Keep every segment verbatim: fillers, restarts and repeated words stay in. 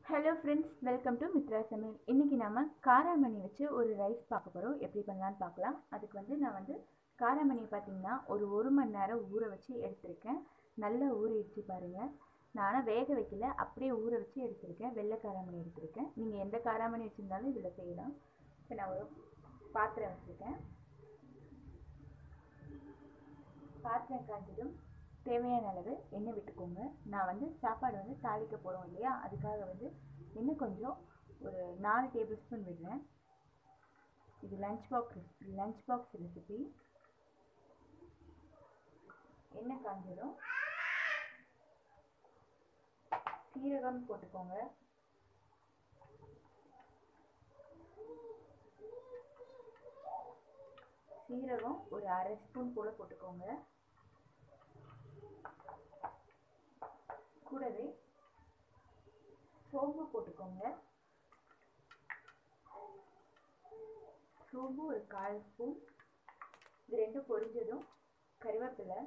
Hello friends, welcome to Mithra சமையல். இன்றைக்கி நம்ம காராமணி வச்சு ஒரு ரைஸ் பார்க்க போகிறோம். எப்படி பண்ணலான்னு பார்க்கலாம். அதுக்கு வந்து நான் வந்து காராமணி பார்த்திங்கன்னா ஒரு ஒரு மணி நேரம் ஊற வச்சு எடுத்திருக்கேன். நல்லா ஊறிடுச்சு பாருங்கள். நான் வேக வைக்கல, அப்படியே ஊற வச்சு எடுத்திருக்கேன். வெள்ளை காராமணி எடுத்திருக்கேன். நீங்கள் எந்த காராமணி வச்சுருந்தாலும் இதில் செய்யலாம். இப்போ நான் ஒரு பாத்திரம் வச்சுருக்கேன். பாத்திரம் காய்ச்சதும் தேவையான அளவு எண்ணெய் விட்டுக்கோங்க. நான் வந்து சாப்பாடு வந்து தாளிக்க போகிறோம் இல்லையா, அதுக்காக வந்து இன்னும் கொஞ்சம் ஒரு நாலு டேபிள் ஸ்பூன் விடுறேன். இது lunch box lunch box recipe. எண்ணெய் காய்ச்சதும் சீரகம் போட்டுக்கோங்க. சீரகம் ஒரு அரை ஸ்பூன் போல போட்டுக்கோங்க. கூடவே சோம்பு போட்டுக்கோங்க. சோம்பு ஒரு கால் ஸ்பூன். இது ரெண்டும் பொரிஞ்சதும் கருவேப்பிலை,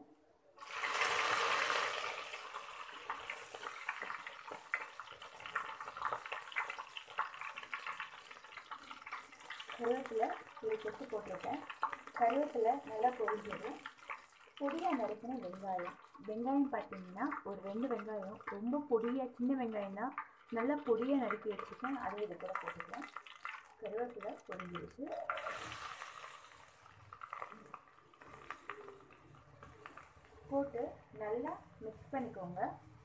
கருவேப்பிலை ஒரு கொத்து போட்டிருக்கேன். கருவேப்பிலை நல்லா பொரிஞ்சதும் பொடியாக நறுக்கின வெங்காயம். வெங்காயம் பார்த்தீங்கன்னா ஒரு ரெண்டு வெங்காயம், ரொம்ப பொடியாக சின்ன வெங்காயம் தான், நல்லா பொடியாக நறுக்கி வச்சுருக்கேன். அதை இது கூட போட்டுக்கிறேன். கருவேப்பிலை பொரிஞ்சிருச்சு. போட்டு நல்லா மிக்ஸ் பண்ணிக்கோங்க.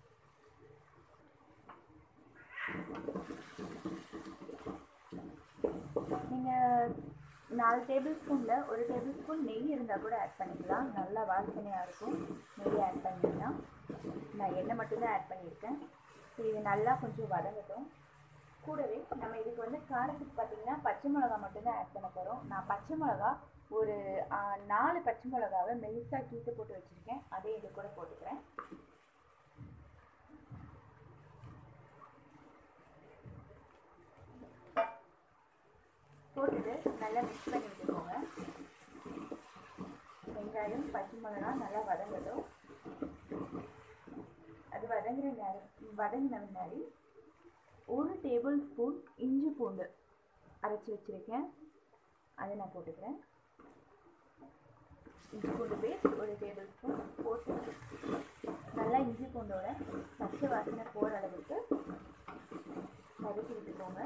நீங்கள் நாலு டேபிள் ஸ்பூனில் ஒரு டேபிள் ஸ்பூன் நெய் இருந்தால் கூட ஆட் பண்ணிக்கலாம். நல்லா வாசனையாக இருக்கும். நெய் ஆட் பண்ணிங்கன்னா நான் எண்ணெய் மட்டும்தான் ஆட் பண்ணியிருக்கேன். இது நல்லா கொஞ்சம் வதங்கட்டும். கூடவே நம்ம இதுக்கு வந்து காரத்துக்கு பார்த்திங்கன்னா பச்சை மிளகா மட்டும்தான் ஆட் பண்ண போகிறோம். நான் பச்சை மிளகா ஒரு நாலு பச்சை மிளகாவை மெலிசாக கீட்டு போட்டு வச்சுருக்கேன். அதே இது கூட போட்டுக்கிறேன். போட்டுட்டு நல்லா மிக்ஸ் பண்ணி விட்டுக்கோங்க. வெங்காயம் பச்சை மிளகா நல்லா வதங்கட்டும். அது வதங்குற நேரம் வதங்கின முன்னாடி ஒரு டேபிள் ஸ்பூன் இஞ்சி பூண்டு அரைச்சி வச்சுருக்கேன். அதை நான் போட்டுக்கிறேன். இஞ்சி பூண்டு பேஸ்ட் ஒரு டேபிள் ஸ்பூன் போட்டு நல்லா இஞ்சி பூண்டோட பச்சை வாசனை போகிற அளவுக்கு வதக்கி விட்டுக்கோங்க.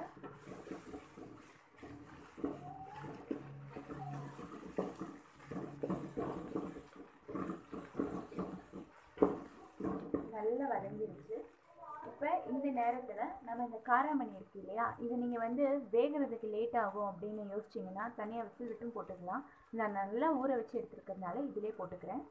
நல்லா வதங்கிருச்சு. இப்போ இந்த நேரத்தில் நம்ம இந்த காராமணி இருக்கு இல்லையா, இதை நீங்கள் வந்து வேகிறதுக்கு லேட் ஆகும் அப்படின்னு யோசிச்சிங்கன்னா தனியாக விசில் விட்டும் போட்டுக்கலாம். நான் நல்லா ஊற வச்சு எடுத்துருக்கிறதுனால இதிலே போட்டுக்கிறேன்.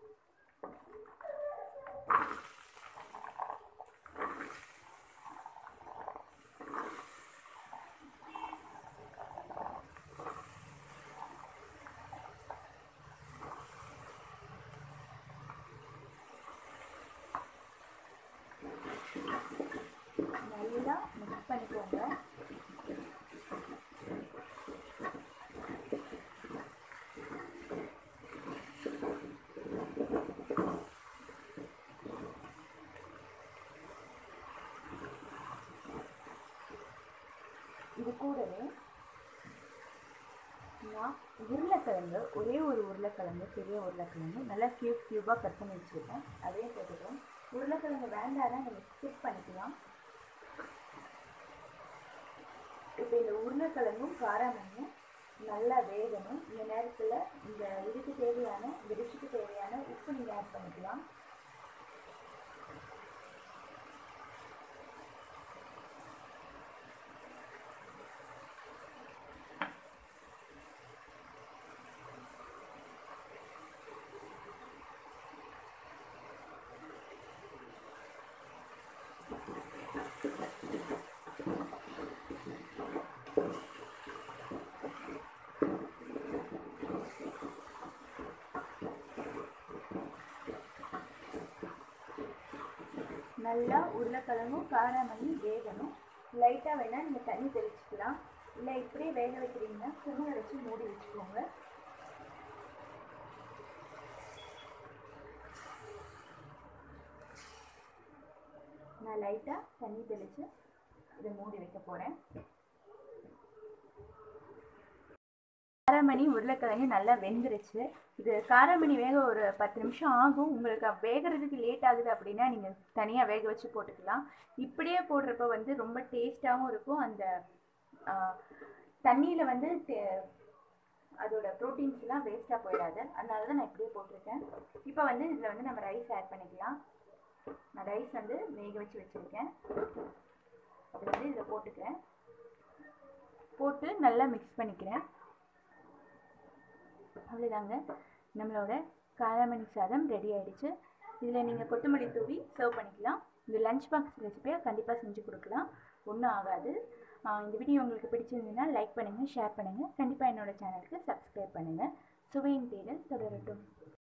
நல்லா மிக்ஸ் பண்ணிக்கோங்க. இது கூடவே நான் உருளைக்கிழங்கு ஒரே ஒரு உருளைக்கிழங்கு பெரிய உருளைக்கிழங்கு நல்லா கியூப் கியூபாக கட் பண்ணி வச்சுருக்கேன். அதையும் போட்டுக்கிறோம். உருளைக்கிழங்கு வேண்டாம்னா நம்ம ஸ்கிப் பண்ணிக்கலாம். இப்போ இந்த உருளைக்கிழங்கும் காராமணியும் நல்லா வேகணும். இந்த நேரத்தில் இந்த இதுக்கு தேவையான இந்த டிஷ்ஷுக்கு தேவையான உப்பு நீங்கள் ஆட் பண்ணிக்கலாம். நல்லா உருளைக்கிழங்கும் காராமணி வேகணும். லைட்டாக வேணால் நீங்கள் தண்ணி தெளிச்சிக்கலாம். இல்லை இப்படியே வேக வைக்கிறீங்கன்னா குமிழ வச்சு மூடி வச்சுக்கோங்க. நான் லைட்டாக தண்ணி தெளித்து இதை மூடி வைக்க போகிறேன். காராமணி உருளைக்கிழங்கு நல்லா வெந்துருச்சு. இது காராமணி வேக ஒரு பத்து நிமிஷம் ஆகும். உங்களுக்கு வேகிறதுக்கு லேட் ஆகுது அப்படின்னா நீங்கள் தனியாக வேக வச்சு போட்டுக்கலாம். இப்படியே போடுறப்ப வந்து ரொம்ப டேஸ்ட்டாகவும் இருக்கும். அந்த தண்ணியில் வந்து அதோட ப்ரோட்டீன்ஸ்லாம் வேஸ்ட்டாக போயிடாது. அதனால தான் நான் இப்படியே போட்டிருக்கேன். இப்போ வந்து இதில் வந்து நம்ம ரைஸ் ஆட் பண்ணிக்கலாம். நான் ரைஸ் வந்து வேக வச்சு வச்சுருக்கேன். அது வந்து இதில் போட்டுக்கிறேன். போட்டு நல்லா மிக்ஸ் பண்ணிக்கிறேன். அவ்வளோதாங்க, நம்மளோட காராமணி சாதம் ரெடி ஆகிடுச்சு. இதில் நீங்கள் கொத்தமல்லி தூவி சர்வ் பண்ணிக்கலாம். இந்த லஞ்ச் பாக்ஸ் ரெசிபியை கண்டிப்பாக செஞ்சு கொடுக்கலாம், ஒன்றும் ஆகாது. இந்த வீடியோ உங்களுக்கு பிடிச்சிருந்ததுன்னா லைக் பண்ணுங்கள், ஷேர் பண்ணுங்கள். கண்டிப்பாக என்னோடய சேனலுக்கு சப்ஸ்கிரைப் பண்ணுங்கள். சுவையின் தேடல் தொடரட்டும்.